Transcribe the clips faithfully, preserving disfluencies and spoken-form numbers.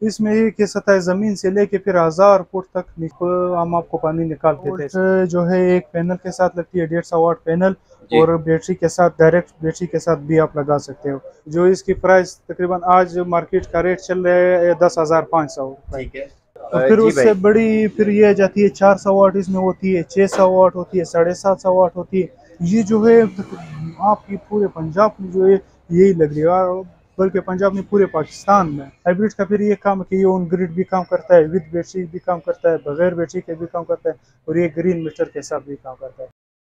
इसमें ये कि सतह ज़मीन से लेके फिर हज़ार फुट तक निक- हम आपको पानी निकाल के देते हैं। जो है एक पैनल के साथ लगती है डेढ़ सौ वाट पैनल, और बैटरी के साथ डायरेक्ट बैटरी के साथ भी आप लगा सकते हो। जो इसकी प्राइस तकरीबन आज मार्केट का रेट चल रहा है दस हजार पाँच सौ। ठीक है। और फिर जी उससे भाई, बड़ी फिर ये आ जाती है चार सौ वाट, इसमें होती है छः सौ वाट होती है, साढ़े सात सौ वाट होती है। ये जो है आपकी पूरे पंजाब में जो है यही लग रही है, और बल्कि पंजाब में पूरे पाकिस्तान में। हाइब्रिड का फिर ये काम है कि ये ऑन ग्रिड भी काम करता है, विद बैटरी भी काम करता है, बगैर बैटरी के भी काम करता है, और ये ग्रीन मीटर के साथ भी काम करता है।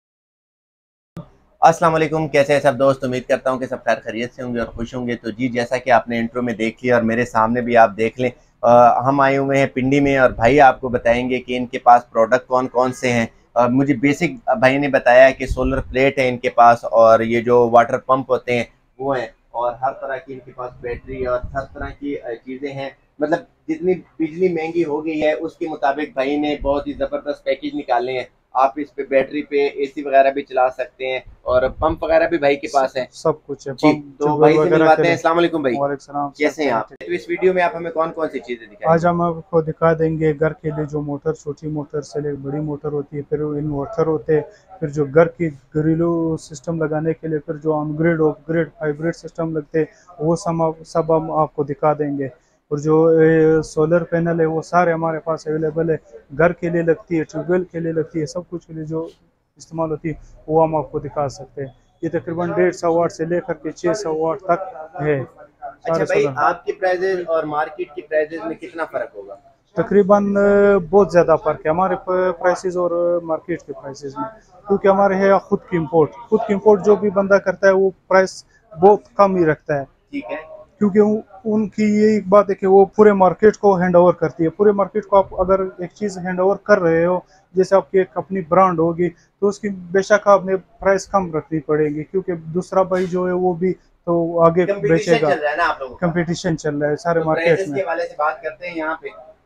अस्सलाम वालेकुम। कैसे हैं सब दोस्त? उम्मीद करता हूं कि सब खैर खैरियत से होंगे और खुश होंगे। तो जी, जैसा कि आपने इंट्रो में देख लिया और मेरे सामने भी आप देख लें, आ, हम आए हुए हैं पिंडी में और भाई आपको बताएंगे कि इनके पास प्रोडक्ट कौन कौन से हैं। आ, मुझे बेसिक भाई ने बताया है कि सोलर प्लेट है इनके पास, और ये जो वाटर पंप होते हैं वो हैं, और हर तरह की इनके पास बैटरी और हर तरह की चीज़ें हैं। मतलब जितनी बिजली महंगी हो गई है उसके मुताबिक भाई ने बहुत ही ज़बरदस्त पैकेज निकाले हैं। आप इस पे बैटरी पे एसी वगैरह भी चला सकते हैं, और पंप वगैरह भी भाई के पास है। सब कुछ है, जी, पंप तो ट्यूबवेल भाई से वगैरह के मिलवाते हैं। लिए। अस्सलाम वालेकुम भाई, वालेकुम सलाम, सब कैसे हैं आप? खैरियत। तो इस वीडियो में आप हमें कौन कौन सी चीजें दिखाएंगे? आज हम आपको दिखा देंगे घर के लिए जो मोटर, छोटी मोटर से लेकर बड़ी मोटर होती है, फिर इन्वर्टर होते हैं, फिर जो घर की घरेलू सिस्टम लगाने के लिए फिर जो ऑनग्रिड ऑफग्रिड हाइब्रिड सिस्टम लगते हैं, वो सब आप सब हम आपको दिखा देंगे। और जो ए, सोलर पैनल है वो सारे हमारे पास अवेलेबल है। घर के लिए लगती है, ट्यूबवेल के लिए लगती है, सब कुछ के लिए जो इस्तेमाल होती है वो हम आपको दिखा सकते हैं। ये तकरीबन डेढ़ सौ वाट से लेकर के छः सौ वाट तक है। अच्छा सारे भाई, सोलर आपकी प्राइजेज और मार्केट की प्राइजेज में कितना फर्क होगा? तकरीबन बहुत ज़्यादा फ़र्क है हमारे प्राइसेस और मार्केट के प्राइसेस में, क्योंकि हमारे है खुद की इंपोर्ट खुद की इंपोर्ट जो भी बंदा करता है वो प्राइस बहुत कम ही रखता है। ठीक है। क्योंकि उ, उनकी ये एक बात है कि वो पूरे मार्केट को हैंड ओवर करती है। पूरे मार्केट को आप अगर एक चीज़ हैंड ओवर कर रहे हो, जैसे आपकी एक अपनी ब्रांड होगी, तो उसकी बेशक आपने प्राइस कम रखनी पड़ेगी, क्योंकि दूसरा भाई जो है वो भी तो आगे कंपटीशन बेचेगा। चल रहा है ना आप लोगों का? कंपटीशन चल रहा है सारे तो मार्केट प्राइजेस में। के हवाले से बात करते हैं। यहाँ पे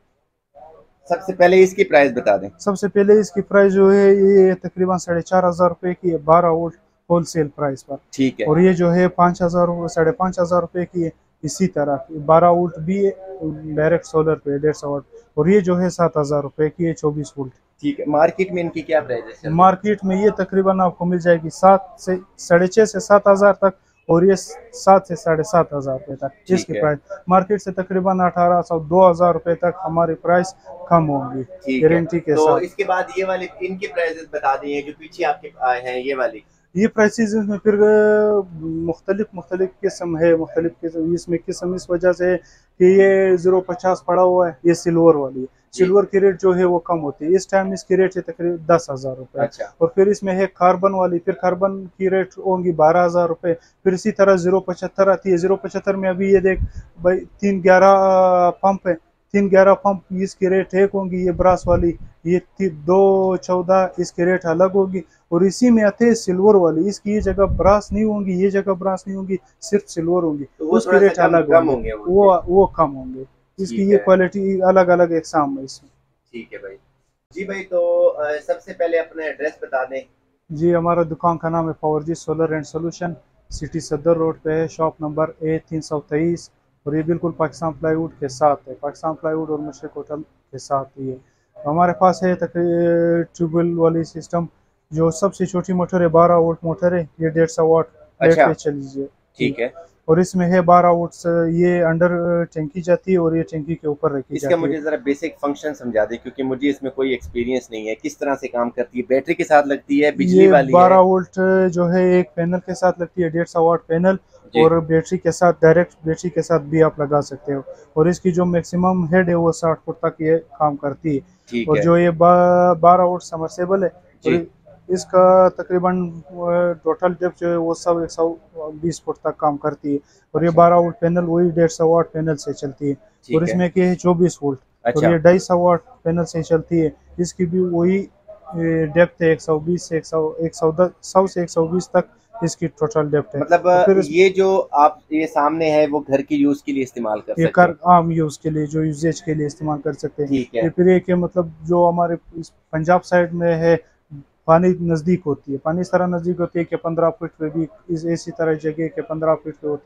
सबसे पहले इसकी प्राइस बता दें। सबसे पहले इसकी प्राइस जो है ये तकरीबन साढ़े चार हज़ार रुपये की है, बारह वोल्ट होल सेल प्राइस पर। ठीक है। और ये जो है पाँच हज़ार साढ़े पाँच हज़ार रुपये की है। इसी तरह बारह वोल्ट भी है, डायरेक्ट सोलर पे डेढ़ सौ वाट। और ये जो है सात हज़ार रुपये की है, चौबीस वोल्ट। ठीक है, मार्केट में इनकी क्या प्राइस है? मार्केट में ये तकरीबन आपको मिल जाएगी सात से साढ़े छः से सात हज़ार तक, और ये सात से साढ़े सात हज़ार रुपये तक इसकी प्राइस। मार्केट से तकरीबन अठारह सौ दो हज़ार रुपये तक हमारी प्राइस कम होंगी गारंटी के तो साथ। इसके बाद ये वाली इनकी प्राइसेस बता दिए जो पीछे आपके आए हैं, ये वाली। ये प्राइसेस में फिर मुख्तलिफ मुख्तलिफ किस्म है, मुख्तलिफ किस्म इसमें किस्म इस वजह से कि ये ज़ीरो पचास पड़ा हुआ है, ये सिल्वर वाली है। सिल्वर की रेट जो है वो कम होती है। इस टाइम इसकी रेट है तकरीबन दस हज़ार रुपये। अच्छा। और फिर इसमें है कार्बन वाली, फिर कार्बन की रेट होंगी बारह हज़ार रुपये। फिर इसी तरह ज़ीरो पचहत्तर आती है। ज़ीरो पचहत्तर में अभी ये देख भाई तीन ग्यारह पंप है, तीन ग्यारह पंप इसकी रेट एक होंगी, ये ब्रास वाली। ये दो चौदह इसकी रेट अलग होगी। और इसी में आते हैं सिल्वर वाली, इसकी ये जगह ब्रास नहीं होंगी, ये जगह ब्रास नहीं होंगी, सिर्फ सिल्वर होंगी, तो उसकी रेट अलग होंगे, वो वो कम होंगे। इसकी ये क्वालिटी अलग अलग एग्जाम है इसमें। ठीक है भाई। जी भाई, तो सबसे पहले अपना एड्रेस बता दें। जी, हमारा दुकान का नाम है power G solar and solution, city Sadar road पे है, शॉप नंबर ए तीन सौ तेईस। और ये बिल्कुल पाकिस्तान प्लाईवुड के साथ है, पाकिस्तान प्लाईवुड और मशरक होटल के साथ ही है। हमारे पास है तकरीबन ट्यूबवेल वाली सिस्टम, जो सबसे छोटी मोटर है, बारह वोल्ट मोटर है, ये डेढ़ सौ वाट प्लेट पे चलीजिए। ठीक है। और इसमें है बारह वोल्ट से ये अंडर टैंकी जाती है, और ये टैंकी के ऊपर रखी इसका जाती है। मुझे जरा बेसिक फंक्शन समझा दे, क्योंकि मुझे इसमें कोई एक्सपीरियंस नहीं है। किस तरह से काम करती है? बैटरी के साथ लगती है, बिजली वाली है? बारह वोल्ट जो है एक पैनल के साथ लगती है, डेढ़ सौ वाट पैनल, और बैटरी के साथ डायरेक्ट बैटरी के साथ भी आप लगा सकते हो। और इसकी जो मैक्सिमम हेड है वो साठ फुट तक ये काम करती है। और जो ये बारह वोल्ट समरसेबल है, और इसका तकरीबन टोटल डेप्थ जो है वो सब एक सौ बीस फुट तक काम करती है। और ये बारह वोल्ट पैनल वही डेढ़ सौ वाट पैनल से चलती है। और इसमें क्या है चौबीस वोल्ट, और ये ढाई सौ वाट पैनल से चलती है। इसकी भी वही डेप्थ है, एक सौ बीस से एक सौ एक सौ दस सौ से एक सौ बीस तक इसकी टोटल डेप्थ है। मतलब तो ये जो आप ये सामने है वो घर की यूज के लिए इस्तेमाल कर ये सकते हैं? कर आम यूज के लिए, जो यूजेज के लिए इस्तेमाल कर सकते हैं। ठीक है। ये फिर एक मतलब जो हमारे पंजाब साइड में है, पानी नज़दीक होती है, पानी इस तरह नज़दीक होती है कि पंद्रह फीट पे भी इस इसी तरह जगह के पंद्रह फीट पे होती है,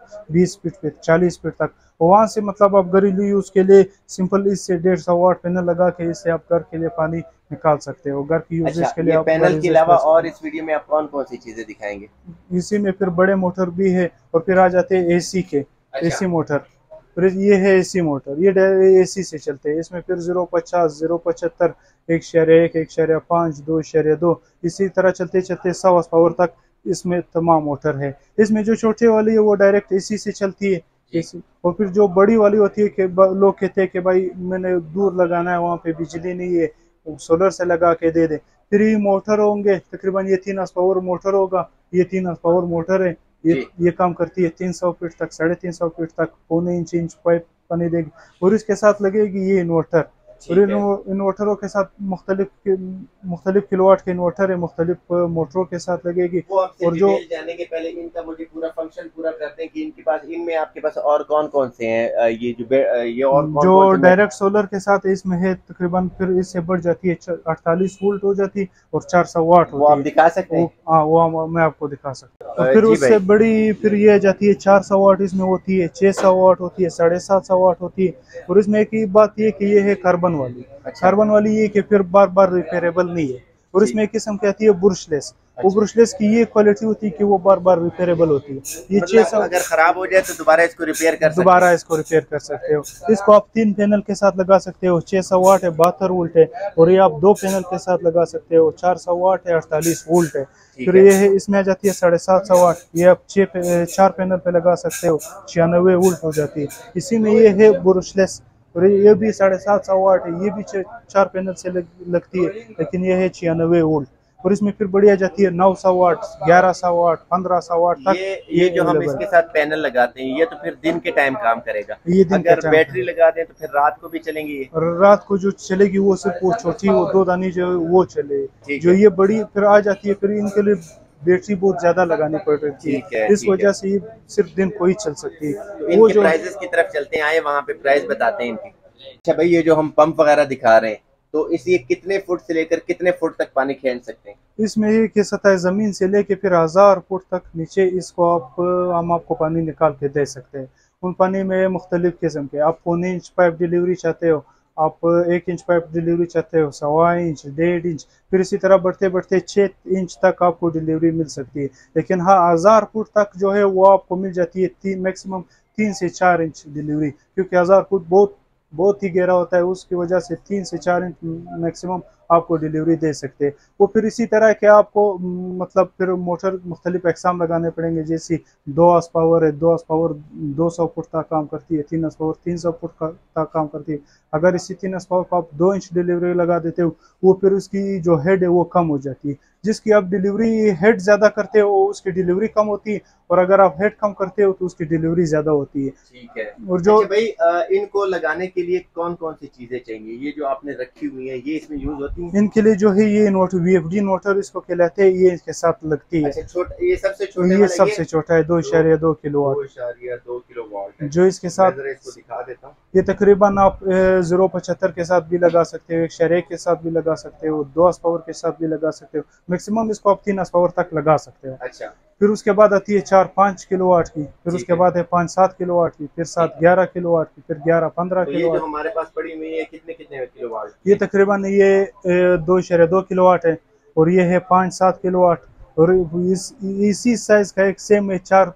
बीस फीट पे चालीस फीट तक। वहाँ से मतलब आप घरेलू यूज के लिए सिंपल इससे डेढ़ सौ वाट पैनल लगा के इससे आप घर के लिए पानी निकाल सकते हो। घर की यूजेज अच्छा, के लिए ये आप पैनल के अलावा और इस वीडियो में आप कौन कौन सी चीजें दिखाएंगे? इसी में फिर बड़े मोटर भी है और फिर आ जाते हैं एसी के। अच्छा। एसी मोटर, फिर ये है एसी मोटर, ये एसी से चलते हैं। इसमें फिर जीरो पचास जीरो पचहत्तर एक शर्या एक एक शर्या पाँच दो शर्या दो इसी तरह चलते चलते सौ हॉर्स पावर तक इसमें तमाम मोटर है। इसमें जो छोटे वाली है वो डायरेक्ट एसी से चलती है एसी, और फिर जो बड़ी वाली होती है कि लोग कहते हैं कि भाई मैंने दूर लगाना है वहाँ पे बिजली नहीं है, सोलर से लगा के दे दे। फिर ये मोटर होंगे तकरीबन ये तीन हॉर्स पावर मोटर होगा, ये तीन हॉर्स पावर मोटर है, ये ये काम करती है तीन सौ फीट तक साढ़े तीन सौ फीट तक पौने इंच इंच पाइप पानी देगी। और इसके साथ लगेगी ये इन्वर्टर, और इन्वर्टरों के साथ मुख्तलिफ मुख्तलिफ किलोवाट के इन्वर्टर है, मुख्तलिफ मोटरों के साथ लगेगी। और जो जाने के पहले इनका मुझे पूरा फंक्शन पूरा करते हैं कि इनके पास इनमें आपके पास और कौन कौन से हैं, ये जो ये और कौन जो कौन से डायरेक्ट सोलर के साथ इसमें है तकरीबन फिर इससे बढ़ जाती है अड़तालीस वोल्ट हो जाती और चार सौ वाट होती है। वो आप दिखा सकते हैं? हाँ वो मैं आपको दिखा सकता हूँ। और फिर उससे बड़ी फिर ये जाती है चार सौ वाट, इसमें होती है छह सौ वाट होती है, साढ़े सात सौ वाट होती है। और इसमें एक ही बात ये कि ये है कार्बन वाली। अच्छा। कार्बन वाली ये कि फिर बार बार रिपेयरेबल नहीं है। और इसमें एक किस्म की आती है ब्रुशलेस। अच्छा। वो ब्रुशलेस की ये क्वालिटी होती है कि वो बार बार रिपेयरेबल होती है। ये छह सौ अगर खराब हो जाए तो दोबारा इसको रिपेयर कर दोबारा इसको रिपेयर कर सकते हो। इसको आप तीन पैनल के साथ लगा सकते हो, छह सौ वाट है, बहत्तर वोल्ट है। और ये आप दो पैनल के साथ लगा सकते हो, चार सौ वाट है, अड़तालीस वोल्ट है। फिर ये है इसमें आ जाती है साढ़े सात सौ वाट, ये आप छह चार पैनल पे लगा सकते हो, छियानवे वोल्ट हो जाती है। इसी में ये है ब्रुशलेस, और ये भी साढ़े सात सौ वाट है, ये भी चार पैनल से लग, लगती है, लेकिन ये है छियानवे वोल्ट। और इसमें फिर बढ़िया जाती है नौ सौ वाट, ग्यारह सौ वाट, पंद्रह सौ वाट तक। ये ये जो हम इसके साथ पैनल लगाते हैं ये तो फिर दिन के टाइम काम करेगा। ये दिन अगर बैटरी लगा दें तो फिर रात को भी चलेंगी? रात को जो चलेगी वो सिर्फ वो छोटी वो दो दानी जो वो चले, जो ये बड़ी फिर आ जाती है फिर इनके लिए बैटरी बहुत ज्यादा लगानी पड़ रही है, इस वजह से ये सिर्फ दिन को ही चल सकती है। वो जो प्राइसेस की तरफ चलते हैं, आए वहाँ पे प्राइस बताते हैं इनकी। अच्छा भाई, ये जो हम पंप वगैरह दिखा रहे हैं तो इसे कितने फुट से लेकर कितने फुट तक पानी खींच सकते हैं? इसमें ये कि सतह जमीन से लेके फिर हजार फुट तक नीचे इसको आप हम आपको पानी निकाल के दे सकते हैं। उन पानी में मुख्तलिफ किस्म के, आप पौने इंच पाइप डिलीवरी चाहते हो, आप एक इंच पाइप डिलीवरी चाहते हो, सवा इंच, डेढ़ इंच, फिर इसी तरह बढ़ते बढ़ते छः इंच तक आपको डिलीवरी मिल सकती है। लेकिन हाँ, हजार फुट तक जो है वो आपको मिल जाती है तीन मैक्सिमम तीन से चार इंच डिलीवरी, क्योंकि हजार फुट बहुत बहुत ही गहरा होता है, उसकी वजह से तीन से चार इंच मैक्सिमम आपको डिलीवरी दे सकते हैं। वो फिर इसी तरह के आपको मतलब फिर मोटर मुख्तलिफ एक्साम लगाने पड़ेंगे, जैसे दो हॉर्स पावर है, दो हॉर्स पावर दो सौ फुट तक काम करती है, तीन हॉर्स पावर तीन सौ फुट तक काम करती है। अगर इसी तीन हॉर्स पावर को आप दो इंच डिलीवरी लगा देते हो, वो फिर उसकी जो हेड है वो कम हो जाती है। जिसकी आप डिलीवरी हेड ज़्यादा करते हो उसकी डिलीवरी कम होती है, और अगर आप हेड कम करते हो तो उसकी डिलीवरी ज़्यादा होती है। ठीक है। और जो अच्छा भाई, इनको लगाने के लिए कौन कौन सी चीज़ें चाहिए? ये जो आपने रखी हुई है ये इसमें यूज होती है? इनके लिए जो है ये inverter V F D inverter इसको कहलाते हैं, ये इसके साथ लगती है। अच्छा, छोटा, ये सबसे छोटा ये सबसे छोटा है, दो इशारे दो किलो वाट, दो इशारे दो किलो वाट जो इसके साथ इसको दिखा देता हूँ। ये तकरीबन आप जीरो पचहत्तर के साथ भी लगा सकते हो, एक शरे के साथ भी लगा सकते हो, दो हॉर्स पावर के साथ भी लगा सकते हो, मैक्सिमम इसको आप तीन हॉर्स पावर तक लगा सकते हो। अच्छा। फिर उसके बाद आती है चार पाँच किलो वाट की, फिर उसके बाद है पाँच सात किलो वाट की, फिर सात ग्यारह किलो वाट की, फिर ग्यारह पंद्रह तो किलो वाट। हमारे पास पड़ी हुई है कितने कितने किलो वाट? ये तकरीबन ये दो इशारे दो किलो वाट है, और ये है पाँच सात किलो वाट, और इस इसी साइज का एक सेम है चार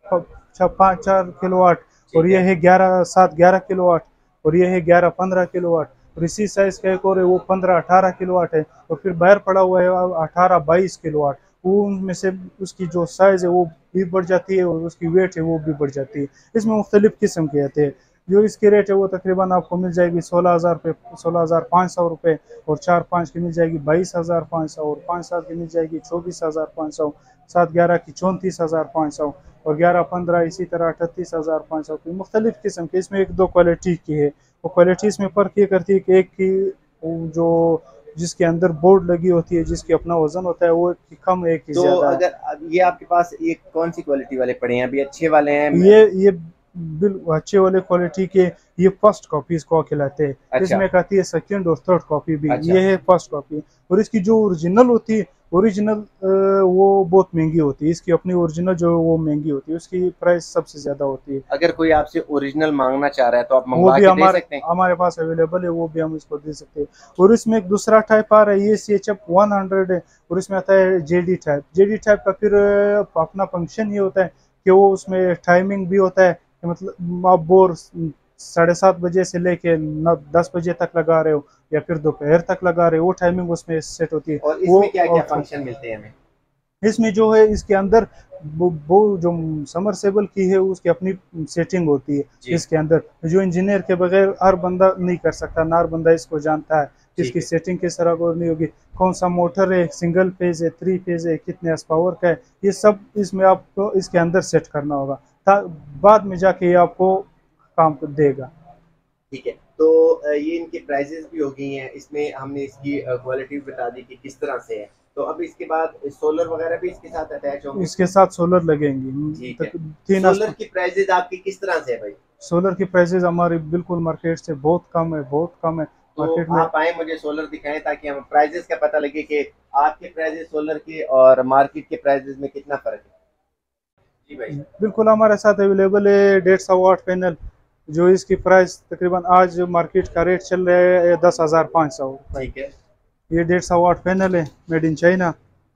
पाँच चार किलो वाट, और ये है ग्यारह सात ग्यारह किलो वाट, और ये है ग्यारह पंद्रह किलो वाट, और इसी साइज का एक और है वो पंद्रह अठारह किलो वाट है, और फिर बाहर पड़ा हुआ है अठारह बाईस किलो वाट। उनमें से उसकी जो साइज है वो भी बढ़ जाती है और उसकी वेट है वो भी बढ़ जाती है। इसमें मुख्तलिफ किस्म के आते हैं। जो इसकी रेट है वो तकरीबन आपको मिल जाएगी सोलह हज़ार पे सोलह हज़ार पाँच सौ रुपये, और चार पाँच की मिल जाएगी बाईस हज़ार पाँच सौ, और पाँच सात की मिल जाएगी चौबीस हज़ार पाँच सौ, सात ग्यारह की चौंतीस हज़ार पाँच सौ, और ग्यारह पंद्रह इसी तरह अठतीस हज़ार पाँच सौ की मुख्तलिफ किस्म की। इसमें एक दो क्वालिटी की है, वो क्वालिटी इसमें फ़र्क ये करती है कि एक की जो जिसके अंदर बोर्ड लगी होती है, जिसकी अपना वजन होता है, वो एक कम है, एक तो ज्यादा। अगर ये आपके पास ये कौन सी क्वालिटी वाले पड़े हैं? अभी अच्छे वाले हैं? ये ये बिल्कुल अच्छे वाले क्वालिटी के, ये फर्स्ट कॉपी इसको कहलाते हैं। अच्छा। इसमें कहती है सेकंड और थर्ड कॉपी भी। अच्छा। ये है फर्स्ट कॉपी, और इसकी जो ओरिजिनल होती है ओरिजिनल वो बहुत महंगी होती है, इसकी अपनी ओरिजिनल जो वो महंगी होती है, उसकी प्राइस सबसे ज्यादा होती है। अगर कोई आपसे ओरिजिनल मांगना चाह रहा है तो आप वो मंगवा भी के हमारे दे सकते हैं? हमारे पास अवेलेबल है, वो भी हम इसको दे सकते हैं। और इसमें एक दूसरा टाइप आ रहा है, ये C H F one hundred है, और इसमें आता है जेडी टाइप। जेडी टाइप का फिर अपना फंक्शन ये होता है कि वो उसमें टाइमिंग भी होता है कि मतलब आप बोर साढ़े सात बजे से लेके नौ दस बजे तक लगा रहे हो या फिर दोपहर तक लगा रहे हो, वो टाइमिंग उसमें सेट होती है। और इसमें क्या क्या फंक्शन मिलते हैं हमें? इसमें जो है इसके अंदर वो, वो जो समरसेबल की है उसकी अपनी सेटिंग होती है इसके अंदर, जो इंजीनियर के बगैर हर बंदा नहीं कर सकता, ना हर बंदा इसको जानता है इसकी सेटिंग किस तरह को नहीं होगी, कौन सा मोटर है, सिंगल फेज है, थ्री फेज है, कितने एस पावर का है, ये सब इसमें आपको इसके अंदर सेट करना होगा, बाद में जाके ये आपको काम देगा। ठीक है, तो ये इनके प्राइजेस भी हो गई हैं, इसमें हमने इसकी क्वालिटी बता दी कि किस तरह से है। तो अब इसके बाद सोलर वगैरह भी इसके साथ अटैच होंगे? इसके साथ सोलर लगेंगे। ठीक है, सोलर की प्राइजेस आपकी किस तरह से है भाई? सोलर की प्राइसेस हमारी बिल्कुल मार्केट से बहुत कम है, बहुत कम है मार्केट तो में। आप आए मुझे सोलर दिखाएं ताकि हमें प्राइजेस का पता लगे कि आपके प्राइजेस सोलर के और मार्केट के प्राइजेस में कितना फर्क है। जी भाई बिल्कुल हमारे साथ अवेलेबल है डेढ़ सौ वाट पैनल, जो इसकी प्राइस तकरीबन आज मार्केट का रेट चल रहा है दस हजार पाँच सौ। ठीक है, ये डेढ़ सौ वाट पैनल है, मेड इन चाइना।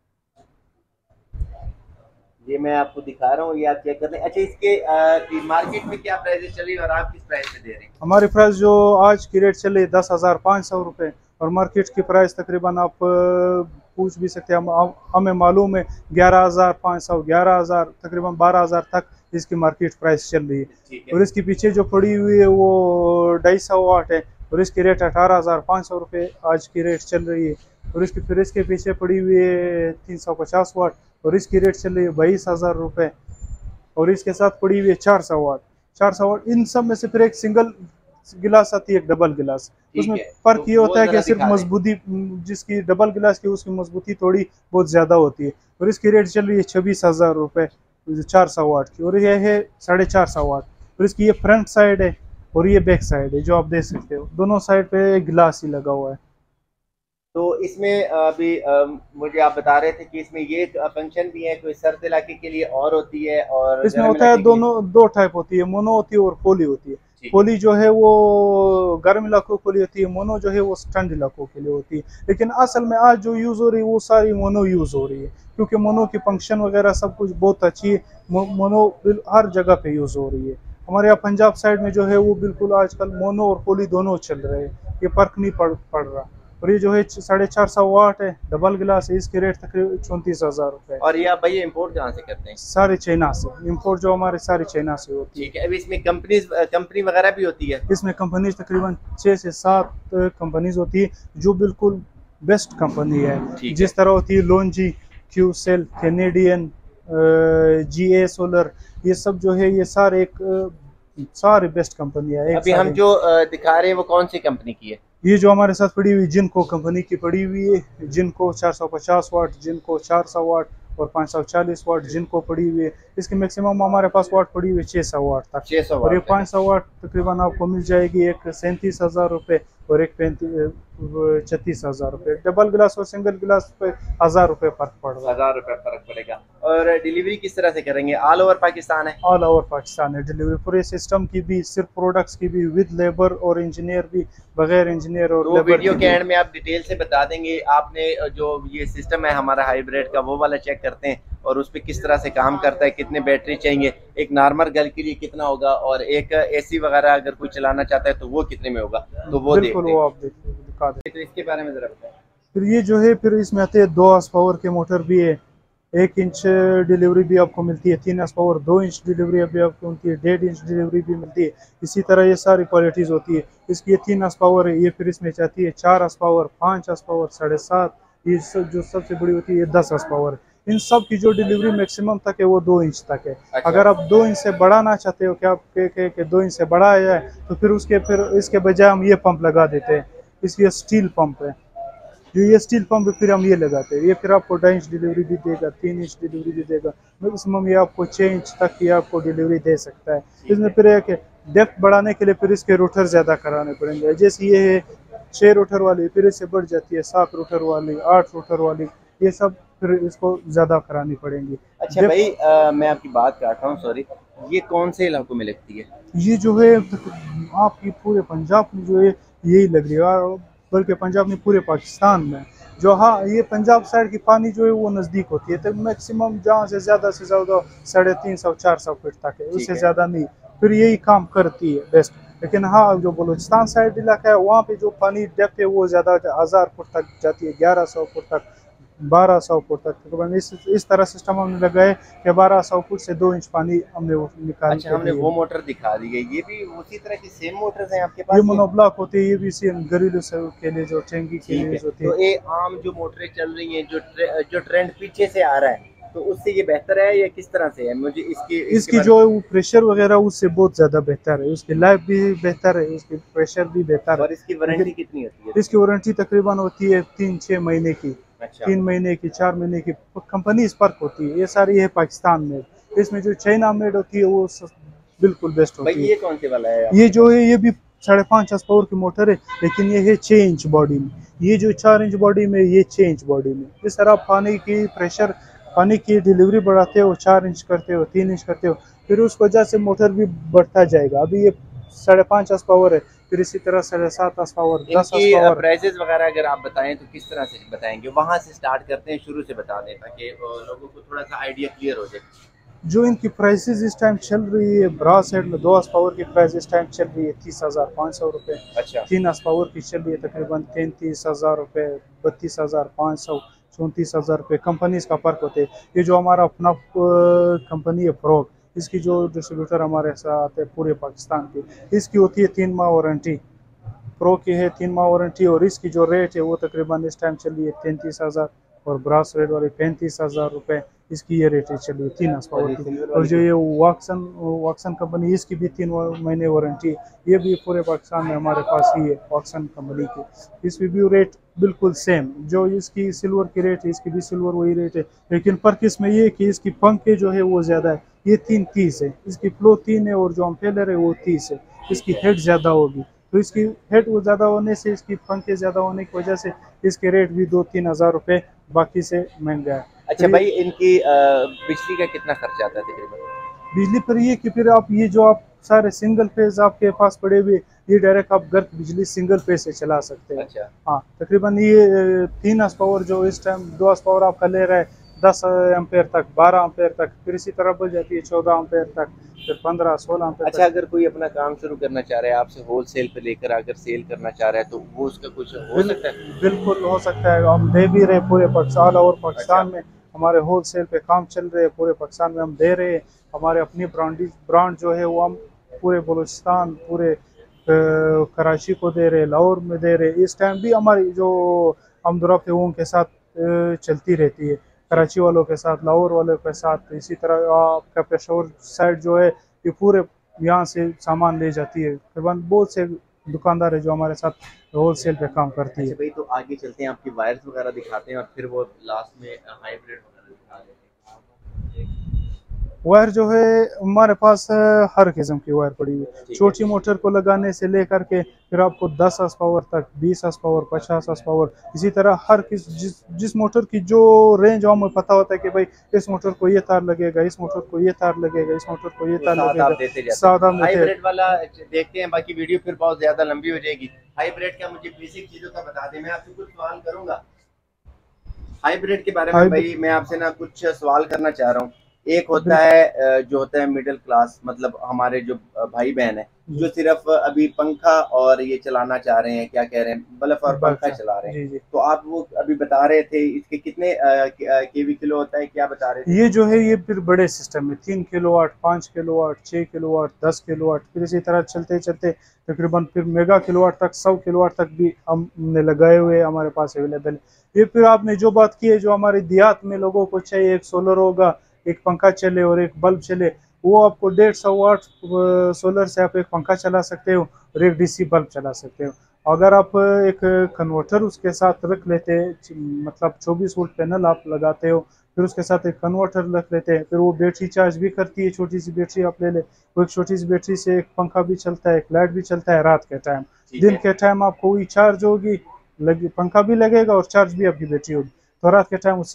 ये मैं आपको दिखा रहा हूँ, ये आप चेक कर लें। अच्छा, इसके आ, मार्केट में क्या प्राइस चल रही है और आप किस प्राइस में दे रहे हैं? हमारी प्राइस जो आज की रेट चल रही है दस हजार पाँच सौ रुपये, और मार्केट की प्राइस तकरीबन आप पूछ भी सकते हैं, हम हमें मालूम है ग्यारह हजार पाँच सौ, ग्यारह हजार तकरीबन बारह हजार तक इसकी मार्केट प्राइस चल रही है। और इसके पीछे जो पड़ी हुई है वो ढाई सौ वाट है, और इसकी रेट अठारह हजार पाँच सौ रुपये आज की रेट चल रही है। और इसकी फिर इसके पीछे पड़ी हुई है तीन सौ पचास वाट, और इसकी रेट चल रही है बाईस हजार रुपये। और इसके साथ पड़ी हुई है चार सौ वाट, चार सौ वाट। इन सब में से फिर एक सिंगल गिलास आती है, एक डबल गिलास। उसमें फर्क ये होता है कि सिर्फ मजबूती, जिसकी डबल गिलास की उसकी मजबूती थोड़ी बहुत ज्यादा होती है। और इसकी रेट चल रही है छब्बीस हजार रुपये चार सौ वाट की, और ये है साढ़े चार सौ वाट। और इसकी ये फ्रंट साइड है और ये बैक साइड है, जो आप देख सकते हो दोनों साइड पे गिलास ही लगा हुआ है। तो इसमें अभी मुझे आप बता रहे थे कि इसमें ये फंक्शन भी है, कोई सर्द इलाके के लिए और होती है और इसमें होता है दोनों, दो टाइप होती है, मोनो होती है और पोली होती है। पोली जो है वो गर्म इलाकों के लिए होती है, मोनो जो है वो ठंड इलाकों के लिए होती है। लेकिन असल में आज जो यूज़ हो रही है वो सारी मोनो यूज़ हो रही है, क्योंकि मोनो की फंक्शन वगैरह सब कुछ बहुत अच्छी है, मोनो हर जगह पे यूज़ हो रही है। हमारे यहाँ पंजाब साइड में जो है वो बिल्कुल आजकल मोनो और पोली दोनों चल रहे हैं, ये फर्क नहीं पड़ पड़ रहा। और ये जो है साढ़े चार सौ वाट है, डबल गिलास है, इसकी रेट तकरीबन चौंतीस हजार रुपए। और ये आप भैया इंपोर्ट कहाँ से करते हैं? सारे चाइना से, इंपोर्ट जो हमारे सारे चाइना से होती है। ठीक है, अभी इसमें कंपनीज कंपनी वगैरह भी होती है? इसमें कंपनीज तकरीबन छः से सात कंपनीज होती है, जो बिल्कुल बेस्ट कंपनी है। जिस तरह होती है Longi, Q cell, Canadian, G A solar, ये सब जो है ये सारे एक सारे बेस्ट कंपनी है। अभी हम जो दिखा रहे हैं वो कौन सी कंपनी की है? ये जो हमारे साथ पड़ी हुई जिनको कंपनी की पड़ी हुई है, जिनको चार सौ पचास वाट, जिनको चार सौ वाट और पाँच सौ चालीस वाट जिनको पड़ी हुई है। इसकी मैक्सिमम हमारे पास वाट पड़ी हुई है छः सौ वाट तक। छः सौ और ये पाँच सौ वाट तकरीबन आपको मिल जाएगी एक सैंतीस हजार रुपये और एक पैंतीस छत्तीस हजार रुपये। डबल गिलास और सिंगल गिलास पे हजार रुपये फर्क पड़ रहा है। हजार रुपये फर्क पड़ेगा। और डिलीवरी किस तरह से करेंगे? ऑल ओवर पाकिस्तान है? ऑल ओवर पाकिस्तान है डिलीवरी, पूरे सिस्टम की भी, सिर्फ प्रोडक्ट्स की भी, विद लेबर और इंजीनियर भी, बगैर इंजीनियर और तो वीडियो के एंड में आप डिटेल से बता देंगे। आपने जो ये सिस्टम है हमारा हाइब्रिड का, वो वाला चेक करते हैं और उस पर किस तरह से काम करता है, कितने बैटरी चाहिए, एक नॉर्मल घर के लिए कितना होगा, और एक एसी वगैरह अगर कोई चलाना चाहता है तो वो कितने में होगा, तो वो देखते हैं। वो आप दिखा दें। तो इसके बारे में जरा बताएं। फिर ये जो है फिर इसमें आते हैं दो हॉर्स पावर के मोटर भी है, एक इंच डिलीवरी भी आपको मिलती है, तीन हॉर्स पावर दो इंच डिलीवरी भी आपको मिलती है, डेढ़ इंच डिलीवरी भी मिलती है। इसी तरह ये सारी क्वालिटीज़ होती है। इसकी ये तीन हॉर्स पावर है, ये फिर इसमें चाहती है चार हॉर्स पावर, पाँच हॉर्स पावर, साढ़े सात, ये सब जो सबसे बड़ी होती है ये दस हॉर्स पावर। इन सब की जो डिलीवरी मैक्सिमम तक है वो दो इंच तक है। अच्छा। अगर आप दो इंच से बढ़ाना चाहते हो कि आप के, के, के दो इंच से बढ़ाया जाए तो फिर उसके फिर इसके बजाय हम ये पंप लगा देते हैं। इसकी स्टील पंप है, जो ये स्टील पंप फिर हम ये लगाते हैं, ये फिर आपको ढाई इंच डिलीवरी भी देगा, तीन इंच डिलीवरी भी देगा, मैक्सिमम ये आपको छः इंच तक ये आपको डिलीवरी दे सकता है। इसमें फिर एक डेप्थ बढ़ाने के लिए फिर इसके रोटर ज़्यादा कराने पड़ेंगे। जैसे ये है छः रोटर वाली, फिर इससे बढ़ जाती है सात रोटर वाली, आठ रोटर वाली, ये सब फिर इसको ज्यादा करानी पड़ेंगी। अच्छा भाई, आ, मैं आपकी बात काट रहा हूँ, सॉरी, ये कौन से इलाकों में लगती है? ये जो है आपकी पूरे पंजाब में जो है यही लग रही है, बल्कि पंजाब में पूरे पाकिस्तान में जो, हाँ ये पंजाब साइड की पानी जो है वो नज़दीक होती है, तो मैक्सिमम जहाँ से ज़्यादा से ज़्यादा साढ़े तीन सौ चार सौ फीट तक है, उससे ज़्यादा नहीं, फिर यही काम करती है बेस्ट। लेकिन हाँ जो बलूचिस्तान साइड इलाका है वहाँ पे जो पानी डेप्थ है वो ज़्यादा हज़ार फुट तक जाती है, ग्यारह सौ फुट तक, बारह सौ फुट तक तकरीबन। इस इस तरह सिस्टम हमने लगाए कि बारह सौ फुट से दो इंच पानी हमने वो निकाल। अच्छा, हमने वो मोटर दिखा दी है, ये भी उसी तरह की सेम मोटर्स हैं आपके पास? ये मोनोब्लॉक होती है, ये भी सेम घरेलू के लिए जो टैंकी के लिए होती है। तो ये आम जो मोटरें चल रही हैं, जो ट्रे, जो ट्रेंड पीछे से आ रहा है, तो उससे ये बेहतर है या किस तरह से है? मुझे इसकी इसकी, इसकी जो वो प्रेशर वगैरह उससे बहुत ज्यादा बेहतर है, उसकी लाइफ भी बेहतर है, उसकी प्रेशर भी बेहतर है। और इसकी वारंटी कितनी होती है? इसकी वारंटी तकरीबन होती है तीन छः महीने की। अच्छा। तीन महीने की, चार महीने की, कंपनी इस पर होती है। ये सारी है पाकिस्तान में, इसमें जो चाइना मेड होती है वो बिल्कुल बेस्ट होती है। ये कौन से वाला है? ये जो है ये भी साढ़े पाँच एच पावर की मोटर है, लेकिन ये है छः इंच बॉडी में, ये जो चार इंच बॉडी में, ये छः इंच बॉडी में। इस तरह पानी की प्रेशर, पानी की डिलीवरी बढ़ाते हो, चार इंच करते हो, तीन इंच करते हो, फिर उस वजह से मोटर भी बढ़ता जाएगा। अभी ये साढ़े पाँच एच पावर है, फिर इसी तरह साढ़े सात एच पावर, दस एच पावर। प्राइसेस वगैरह अगर आप बताएं तो किस तरह से बताएंगे? वहां से स्टार्ट करते हैं, शुरू से बता दें ताकि लोगों को थोड़ा सा आइडिया क्लियर हो जाए। जो इनकी प्राइसेस इस टाइम चल रही है, ब्रास हेड में दो एच पावर की प्राइस इस टाइम चल रही है तीस हजार पाँच सौ रुपये। अच्छा। तीन एच पावर की चल रही है तकरीबन तैंतीस हजार रुपये, बत्तीस हजार पाँच सौ, चौंतीस हजार रुपये। कंपनी का फर्क होते हैं। ये जो हमारा अपना कंपनी है फ्रॉग, इसकी जो डिस्ट्रीब्यूटर हमारे साथ है पूरे पाकिस्तान की, इसकी होती है तीन माह वारंटी। प्रो की है तीन माह वारंटी, और इसकी जो रेट है वो तकरीबन इस टाइम चली है तैंतीस हज़ार, और ब्रास रेट वाली पैंतीस हज़ार रुपये इसकी ये रेट है चली है तीन एच पावर की। और जो ये वाक्सन वाक्सन कंपनी, इसकी भी तीन महीने वारंटी, ये भी पूरे पाकिस्तान में हमारे पास ही है वाक्सन कंपनी की। इसकी भी रेट बिल्कुल सेम, जो इसकी सिल्वर की रेट है इसकी भी सिल्वर वही रेट है, लेकिन फर्क इसमें ये कि इसकी पंखे जो है वो ज़्यादा है, ये तीन तीस है, इसकी फ्लो तीन है, और जो अम्पेलर है वो तीस है, इसकी हेड ज़्यादा होगी, तो इसकी हेड वो ज़्यादा होने से, इसकी पंखे ज़्यादा होने की वजह से इसके रेट भी दो तीन हज़ार रुपये बाकी से महंगा है। अच्छा भाई, इनकी बिजली का कितना खर्चा आता है तकरीबन? बिजली पर ये कि फिर आप ये जो आप सारे सिंगल फेज आपके पास पड़े हुए, ये डायरेक्ट आप घर की बिजली सिंगल फेज से चला सकते हैं। अच्छा। हाँ, तकरीबन ये तीन एच पावर जो इस टाइम दो एच पावर आपका ले रहा है दस एम्पेयर तक, बारह एम्पेयर तक, फिर इसी तरह बढ़ जाती है चौदह एम्पेयर तक, फिर पंद्रह सोलह एम्पेयर। अच्छा, अगर कोई अपना काम शुरू करना चाह रहा है, आपसे होलसेल पे लेकर अगर सेल करना चाह रहा है, तो वो उसका कुछ हो सकता है? बिल्कुल हो सकता है, हम दे भी रहे पूरे पाकिस्तान और पाकिस्तान में हमारे होलसेल पे काम चल रहे हैं, पूरे पाकिस्तान में हम दे रहे हैं। हमारे अपनी ब्रांडी ब्रांड जो है वो हम पूरे बलूचिस्तान, पूरे कराची को दे रहे, लाहौर में दे रहे। इस टाइम भी हमारी जो आमदरफ्त है वो उनके साथ चलती रहती है, कराची वालों के साथ, लाहौर वालों के साथ। इसी तरह आपका पेशोर साइड जो है ये पूरे यहाँ से सामान ले जाती है। तकरीबन बहुत से दुकानदार है जो हमारे साथ होलसेल पे काम करती है। अच्छा भाई, तो आगे चलते हैं, आपकी वायर्स वगैरह दिखाते हैं और फिर वो लास्ट में हाइब्रिड वगैरह दिखा देते हैं। वायर जो है हमारे पास हर किस्म की वायर पड़ी हुई है, छोटी मोटर को लगाने से लेकर के फिर आपको दस एच पावर तक, बीस एच पावर, पचास एच पावर, इसी तरह हर किस जिस जिस मोटर की जो रेंज हमें पता होता है कि भाई इस मोटर को ये तार लगेगा, इस मोटर को ये तार लगेगा, इस मोटर को ये तार लगेगा, सादा में हाइब्रिड वाला देखते हैं। बाकी वीडियो फिर बहुत ज्यादा लंबी हो जाएगी। हाइब्रिड का मुझे बेसिक चीजों का बता दें, मैं आपसे कुछ सवाल करूंगा हाइब्रिड के बारे में। भाई मैं आपसे ना कुछ सवाल करना चाह रहा हूँ। एक होता है जो होता है मिडिल क्लास, मतलब हमारे जो भाई बहन है जो सिर्फ अभी पंखा और ये चलाना चाह रहे हैं, क्या कह रहे हैं, बल्ब और पंखा चला रहे हैं। जी जी। तो आप वो अभी बता रहे थे इसके कितने केवी किलो होता है, क्या बता रहे थे? ये जो है ये फिर बड़े सिस्टम में तीन किलो वाट, पाँच किलो वाट, छः किलो वाट, दस किलो वाट, फिर इसी तरह चलते चलते तकरीबन फिर मेगा किलो वाट तक, सौ किलो वाट तक भी हमने लगाए हुए हमारे पास अवेलेबल है। ये फिर आपने जो बात की है, जो हमारे देहात में लोगों को चाहिए एक सोलर होगा, एक पंखा चले और एक बल्ब चले, वो आपको डेढ़ सौ वाट सोलर से आप एक पंखा चला सकते हो और एक डीसी बल्ब चला सकते हो। अगर आप एक कन्वर्टर उसके साथ रख लेते, मतलब चौबीस वोल्ट पैनल आप लगाते हो, फिर उसके साथ एक कन्वर्टर रख लेते हैं, फिर वो बैटरी चार्ज भी करती है, छोटी सी बैटरी आप ले ले, वो एक छोटी सी बैटरी से एक पंखा भी चलता है, एक लाइट भी चलता है रात के टाइम। दिन के टाइम आपको वही चार्ज होगी, लगी पंखा भी लगेगा और चार्ज भी आपकी बैटरी होगी, तो रात के टाइम उसी से आप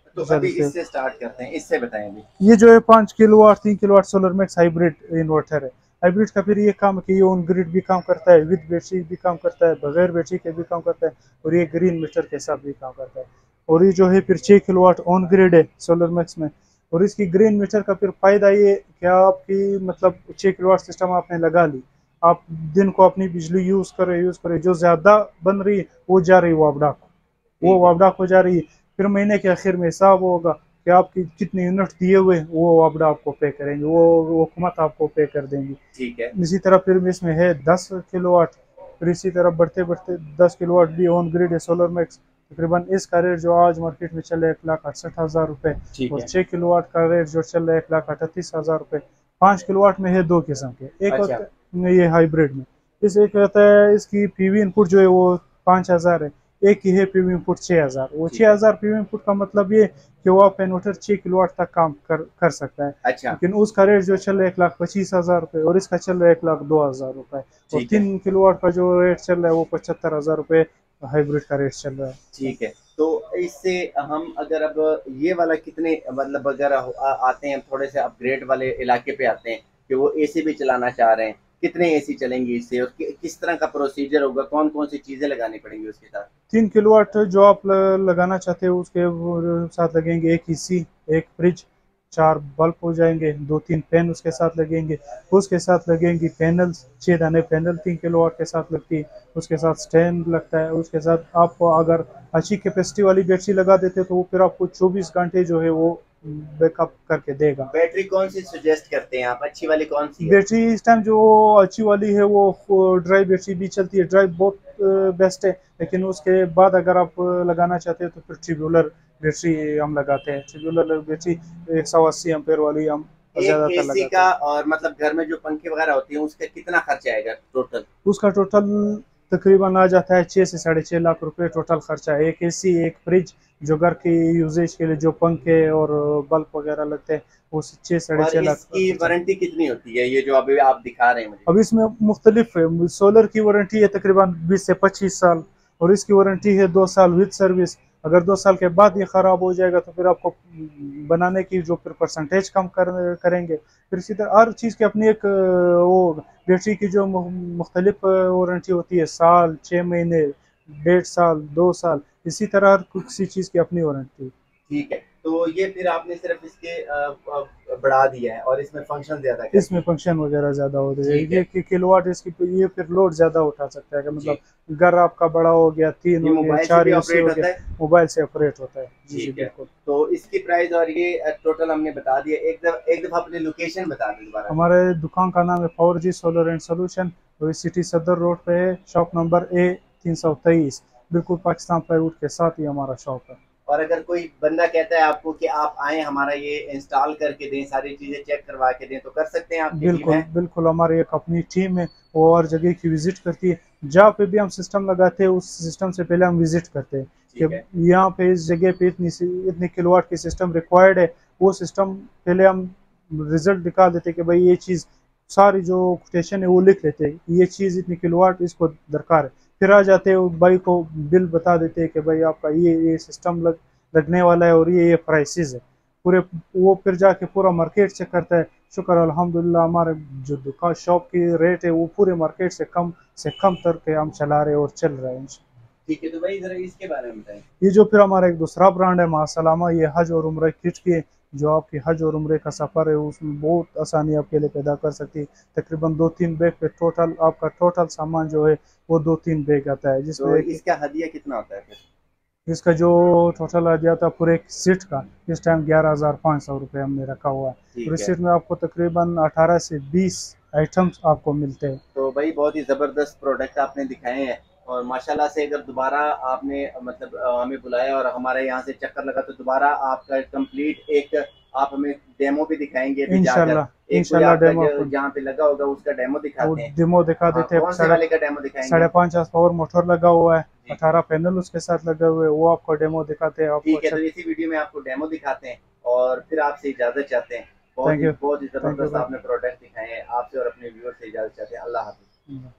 तो अभी इससे स्टार्ट करते हैं, इससे बताएं अभी। ये जो है पाँच किलोवाट तीन kilowatt solar max hybrid inverter है। हाइब्रिड का फिर ये काम है कि ये ऑन ग्रिड भी काम करता है, विद बैटरी भी काम करता है, बगैर बैटरी के भी काम करता है, और ये ग्रीन मीटर के साथ भी काम करता है। और ये जो है फिर छः किलोवाट ऑन ग्रिड है सोलर मैक्स में। और इसकी ग्रीन मीटर का फिर फायदा ये क्या, आपकी मतलब छः किलोवाट सिस्टम आपने लगा ली, आप दिन को अपनी बिजली यूज कर रहे यूज कर रहे जो ज्यादा बन रही है वो जा रही है वापडा को, वो वापडा को जा रही है। फिर महीने के आखिर में हिसाब होगा कि आपकी कितने यूनिट दिए हुए वो वापडा आपको पे करेंगे, वो हुकूमत आपको पे कर देंगी। ठीक है। इसी तरह फिर इसमें है दस किलोवाट, फिर इसी तरह बढ़ते बढ़ते दस किलोवाट भी ऑन ग्रिड है सोलर मैक्स। तकरीबन इसका रेट जो आज मार्केट में चल रहा है एक लाख अड़सठ हजार रुपए, और छः किलोवाट का रेट जो चल रहा है एक लाख अड़तीस हजार रुपए। पाँच किलोवाट में है दो किस्म के, एक अच्छा। होता है ये हाइब्रिड में, इस एक होता है इसकी पीवी इनपुट जो है वो पाँच हजार है, एक ही है पीवी इनपुट छः हजार। वो छः हजार पीवी इनपुट का मतलब ये कि वो आप इन्वर्टर छः किलोवाट तक काम कर कर सकता है। अच्छा। लेकिन उसका रेट जो चल रहा है एक लाख पच्चीस हजार रुपए, और इसका चल रहा है एक लाख दो हजार रुपए, और तीन किलोवाट का जो रेट चल रहा है वो पचहत्तर हजार रुपए हाइब्रिड का रेट चल रहा है। ठीक है। तो इससे हम अगर अब ये वाला कितने मतलब अगर आते हैं थोड़े से अपग्रेड वाले इलाके पे आते हैं कि वो एसी भी चलाना चाह रहे हैं, कितने एसी चलेंगे इससे, और कि, किस तरह का प्रोसीजर होगा, कौन कौन सी चीजें लगानी पड़ेंगी उसके साथ? तीन किलोवाट जो आप लगाना चाहते हो उसके साथ लगेंगे एक एसी, एक फ्रिज, चार बल्ब हो जाएंगे, दो तीन फैन उसके साथ लगेंगे, उसके साथ लगेंगी पैनल, छः दाने पैनल तीन किलोवाट के साथ लगती है, उसके साथ स्टैंड लगता है, उसके साथ आप अगर अच्छी कैपेसिटी वाली बैटरी लगा देते तो वो फिर आपको चौबीस घंटे जो है वो बैकअप करके देगा। बैटरी कौन सी सजेस्ट करते हैं आप, अच्छी वाली कौन सी है? बैटरी इस टाइम जो अच्छी वाली है वो ड्राई बैटरी भी चलती है, ड्राई बहुत बेस्ट है, लेकिन उसके बाद अगर आप लगाना चाहते हैं तो फिर ट्रिब्यूलर बैटरी हम लगाते हैं। ट्रिब्यूलर बैटरी एक सौ अस्सी एम्पेयर वाली हम ज्यादातर लगाते हैं। का और मतलब घर में जो पंखे वगैरह होते हैं उसका कितना खर्चा आएगा टोटल? उसका टोटल तकरीबन आ जाता है छः से साढ़े छः लाख रुपए टोटल खर्चा है। एक एसी, एक फ्रिज, जो घर की यूजेज के लिए जो पंखे और बल्ब वगैरह लगते हैं वो छः साढ़े छः लाख। इसकी वारंटी कितनी होती है ये जो अभी आप दिखा रहे हैं मुझे? अब इसमें मुख्तलिफ है, सोलर की वारंटी है तकरीबन बीस से पच्चीस साल, और इसकी वारंटी है दो साल विद सर्विस। अगर दो साल के बाद ये ख़राब हो जाएगा तो फिर आपको बनाने की जो फिर परसेंटेज कम कर करेंगे। फिर इसी तरह हर चीज़ की अपनी एक वो बैटरी की जो मुख्तलिफ वारंटी होती है, साल, छः महीने, डेढ़ साल, दो साल, इसी तरह हर किसी चीज़ की अपनी वारंटी। ठीक है। तो ये फिर आपने सिर्फ इसके बढ़ा दिया है और इसमें फंक्शन ज्यादा, इसमें फंक्शन वगैरह ज्यादा होते हैं, ये कि किलोवाट इसकी ये फिर लोड ज्यादा उठा सकता है, कि मतलब घर आपका बड़ा हो गया, तीन हो गया, चार हो गया, मोबाइल से ऑपरेट होता है। जी बिल्कुल। तो इसकी प्राइस और ये टोटल हमने बता दिया। एक दफा एक दफा अपनी लोकेशन बता दें दोबारा। हमारे दुकान का नाम है four G solar and solution, और सिटी सदर रोड पे है, शॉप नंबर ए तीन सौ तेईस, बिल्कुल पाकिस्तान प्लाईवुड के साथ ही हमारा शॉप है। और अगर कोई बंदा कहता है आपको कि आप आए हमारा ये इंस्टॉल करके दें, सारी चीजें चेक करवा के दें, तो कर सकते हैं आप? बिल्कुल बिल्कुल, हमारी एक अपनी टीम है, वो और जगह की विजिट करती है, जहाँ पे भी हम सिस्टम लगाते हैं उस सिस्टम से पहले हम विजिट करते हैं कि यहाँ पे इस जगह पे इतनी इतनी किलोवाट की सिस्टम रिक्वायर्ड है। वो सिस्टम पहले हम रिजल्ट दिखा देते कि भाई ये चीज़, सारी जो कोटेशन है वो लिख लेते हैं, ये चीज़ इतनी किलोवाट इसको दरकार है। फिर आ जाते हैं भाई को बिल बता देते हैं कि भाई आपका ये ये सिस्टम लग लगने वाला है और ये ये प्राइसेस है पूरे। वो फिर जाके पूरा मार्केट चेक करता है। शुक्र अल्हम्दुलिल्लाह, हमारे जो दुकान शॉप की रेट है वो पूरे मार्केट से कम से कम तर के हम चला रहे और चल रहे हैं। ठीक है। तो भाई जरा इसके बारे में बताएं। ये जो फिर हमारा एक दूसरा ब्रांड है मासलामा, ये हज और उम्र किट की, जो आपकी हज और उम्रे का सफ़र है उसमें बहुत आसानी आपके लिए पैदा कर सकती है। तकरीबन दो तीन बैग पे टोटल आपका टोटल सामान जो है वो दो तीन बैग आता है, जिसमें तो इसका हदिया कितना होता है फिर? इसका जो टोटल हदिया था पूरे एक सेट का इस टाइम ग्यारह हज़ार पाँच सौ रुपये हमने रखा हुआ है। और इस सेट में आपको तकरीबन अठारह से बीस आइटम्स आपको मिलते हैं। तो भाई बहुत ही ज़बरदस्त प्रोडक्ट आपने दिखाए हैं, और माशाल्लाह से अगर दोबारा आपने मतलब हमें बुलाया और हमारे यहाँ से चक्कर लगा तो दोबारा आपका कंप्लीट एक आप हमें डेमो भी दिखाएंगे इंशाल्लाह। इंशाल्लाह डेमो जहाँ पे लगा होगा उसका डेमो दिखाते हैं। डेमो दिखा देते हैं। कौन से वाले का डेमो दिखाएंगे? साढ़े पाँच पावर मोटर लगा हुआ है, अठारह पैनल उसके साथ लगे हुए, वो आपको डेमो दिखाते हैं। ठीक है। तो इसी वीडियो में आपको डेमो दिखाते हैं और फिर आपसे इजाजत चाहते हैं। बहुत ही बहुत ही जबरदस्त आपने प्रोडक्ट दिखाए हैं। आपसे और अपने व्यूअर से इजाजत चाहते हैं। अल्लाह हाफिज़।